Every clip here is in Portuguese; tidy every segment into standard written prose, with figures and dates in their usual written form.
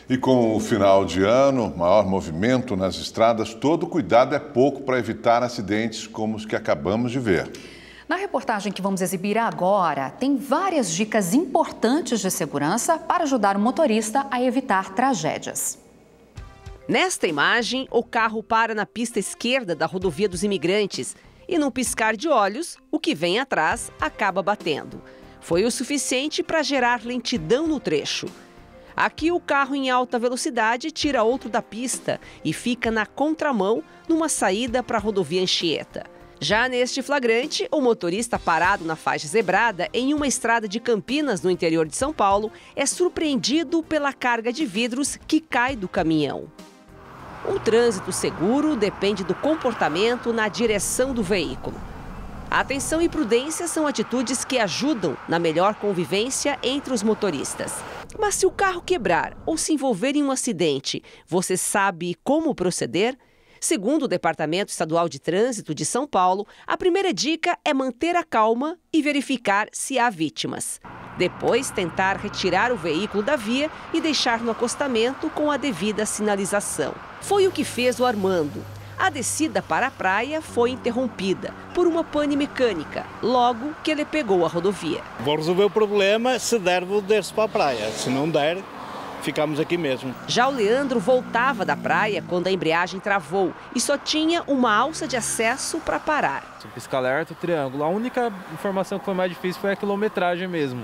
E com o final de ano, maior movimento nas estradas, todo cuidado é pouco para evitar acidentes como os que acabamos de ver. Na reportagem que vamos exibir agora, tem várias dicas importantes de segurança para ajudar o motorista a evitar tragédias. Nesta imagem, o carro para na pista esquerda da rodovia dos Imigrantes e, num piscar de olhos, o que vem atrás acaba batendo. Foi o suficiente para gerar lentidão no trecho. Aqui, o carro em alta velocidade tira outro da pista e fica na contramão numa saída para a rodovia Anchieta. Já neste flagrante, o motorista parado na faixa zebrada em uma estrada de Campinas, no interior de São Paulo, é surpreendido pela carga de vidros que cai do caminhão. Um trânsito seguro depende do comportamento na direção do veículo. A atenção e prudência são atitudes que ajudam na melhor convivência entre os motoristas. Mas se o carro quebrar ou se envolver em um acidente, você sabe como proceder? Segundo o Departamento Estadual de Trânsito de São Paulo, a primeira dica é manter a calma e verificar se há vítimas. Depois, tentar retirar o veículo da via e deixar no acostamento com a devida sinalização. Foi o que fez o Armando. A descida para a praia foi interrompida por uma pane mecânica, logo que ele pegou a rodovia. Vou resolver o problema, se der, vou descer para a praia. Se não der, ficamos aqui mesmo. Já o Leandro voltava da praia quando a embreagem travou e só tinha uma alça de acesso para parar. Pisca-alerta, triângulo. A única informação que foi mais difícil foi a quilometragem mesmo,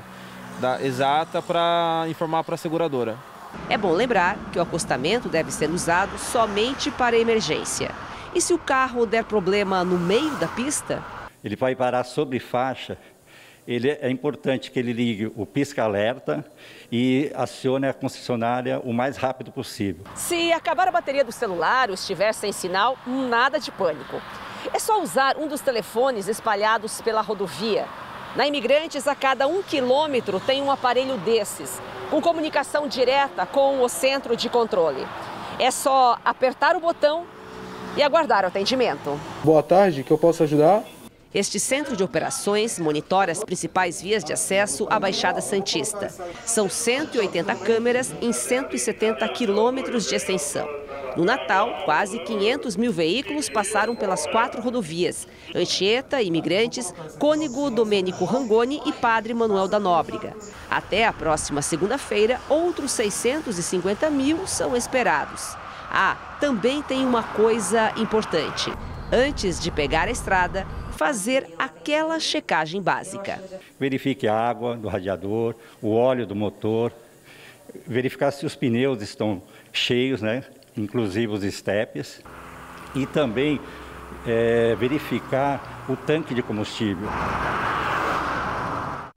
exata para informar para a seguradora. É bom lembrar que o acostamento deve ser usado somente para emergência. E se o carro der problema no meio da pista? Ele vai parar sobre faixa. É importante que ele ligue o pisca-alerta e acione a concessionária o mais rápido possível. Se acabar a bateria do celular ou estiver sem sinal, nada de pânico. É só usar um dos telefones espalhados pela rodovia. Na Imigrantes, a cada 1 quilômetro tem um aparelho desses, com comunicação direta com o centro de controle. É só apertar o botão e aguardar o atendimento. Boa tarde, que eu posso ajudar? Este centro de operações monitora as principais vias de acesso à Baixada Santista. São 180 câmeras em 170 quilômetros de extensão. No Natal, quase 500 mil veículos passaram pelas 4 rodovias: Anchieta, Imigrantes, Cônego Domênico Rangoni e Padre Manuel da Nóbrega. Até a próxima segunda-feira, outros 650 mil são esperados. Também tem uma coisa importante. Antes de pegar a estrada, fazer aquela checagem básica. Verifique a água do radiador, o óleo do motor, verificar se os pneus estão cheios, inclusive os estepes, e também verificar o tanque de combustível.